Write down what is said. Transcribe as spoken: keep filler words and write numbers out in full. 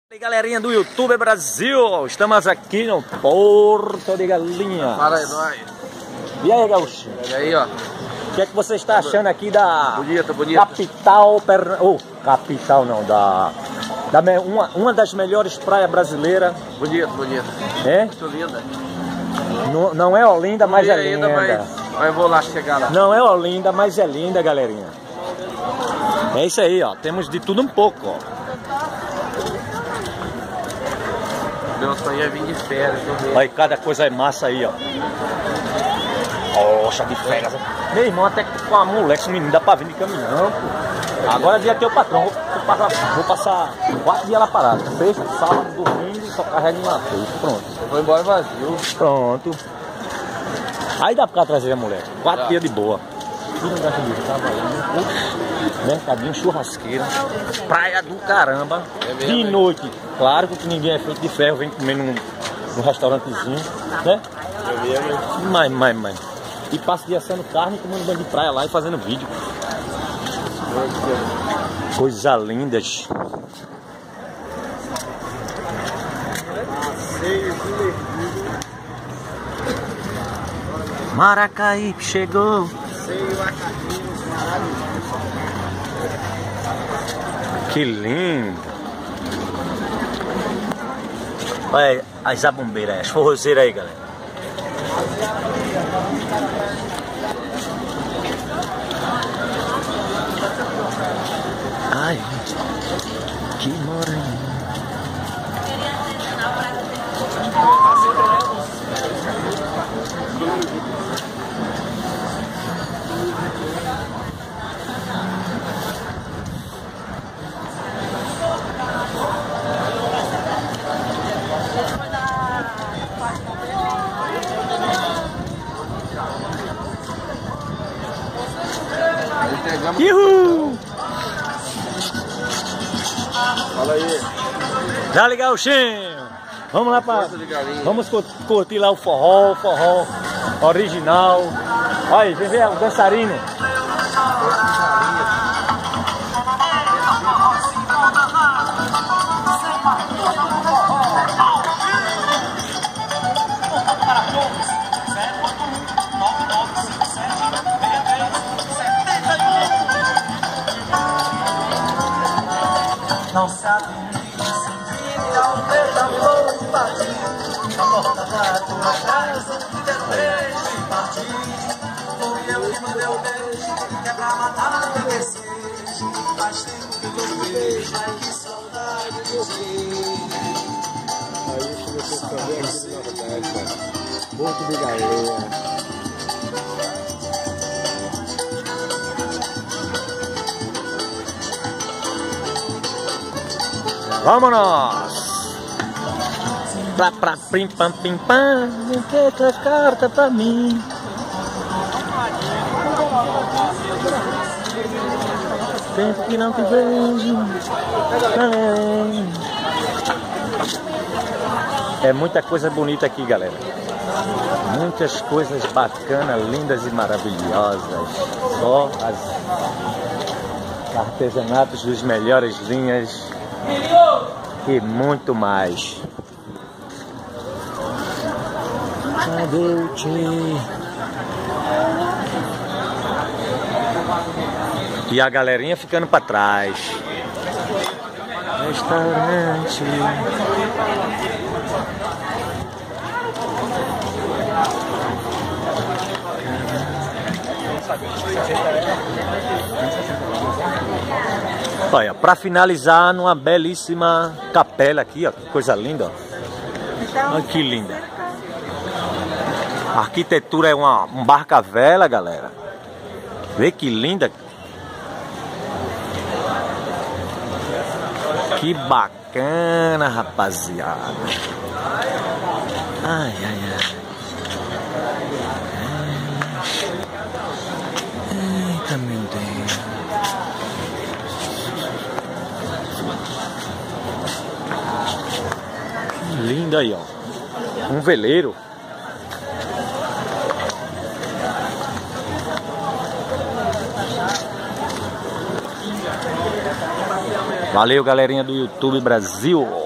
E aí, galerinha do YouTube Brasil, estamos aqui no Porto de Galinha. Fala aí, nós. E aí, Gaúcho? E aí, ó. O que é que você está achando aqui da bonita, bonita. capital, per... oh, capital não, da, da me... uma, uma das melhores praias brasileiras? Bonito, bonito. É? Muito linda. Não, não é Olinda, mas é linda. Ainda, mas, mas vou lá chegar lá. Não é Olinda, mas é linda, galerinha. É isso aí, ó. Temos de tudo um pouco, ó. Meu sonho é vir de férias. Aí cada coisa é massa aí, ó. Poxa, de férias. Meu irmão, até com a moleque, esse menino dá pra vir de caminhão, pô. Agora dia que eu patrão, vou, vou, passar, vou passar quatro dias lá parado. Sexta, sábado, domingo, só carrega uma vez. Pronto. Eu vou embora vazio. Pronto. Aí dá pra trazer a moleque. Quatro Já. dias de boa. Tudo no gasto de trabalhando. Mercadinho, churrasqueira. Praia do caramba. É mesmo, de hein? noite. Claro que ninguém é feito de ferro, vem comer num, num restaurantezinho, né? É mesmo, hein? Mas, mas, mas. E passa de assando carne, comendo banho de praia lá e fazendo vídeo. Coisas lindas. Maracaípe chegou. Que lindo. Olha as zabumbeiras, as forrozeiras aí, galera. Ai, que morango. Uhul! Fala aí. Dá-lhe, Gauchinho! Vamos lá pra... Vamos curtir lá o forró, o forró original. Olha aí, vem ver o dançarino. Não sabe um vídeo sem vida, ao pé da flor partir. Na porta da tua casa, te deu beijo e partir. Foi eu que mandei o beijo, que é pra matar meu desejo. Faz tempo que eu não vejo, ai que saudade de você. Aí se você saber aqui de novidade, cara. Porto de Galinha. Vamos! Pra pra pim pam pim pam, que traz carta pra mim. Tempo que não te vejo. É muita coisa bonita aqui, galera. Muitas coisas bacanas, lindas e maravilhosas. Só as artesanatos dos melhores linhas. E muito mais. E a galerinha ficando para trás. Restaurante. Olha, para finalizar, numa belíssima capela aqui, ó, que coisa linda, ó. Olha que linda. A arquitetura é uma um barca-vela, galera. Vê que linda. Que bacana, rapaziada. Ai, ai, ai. Eita, meu Deus. Linda aí, ó. Um veleiro. Valeu, galerinha do YouTube Brasil.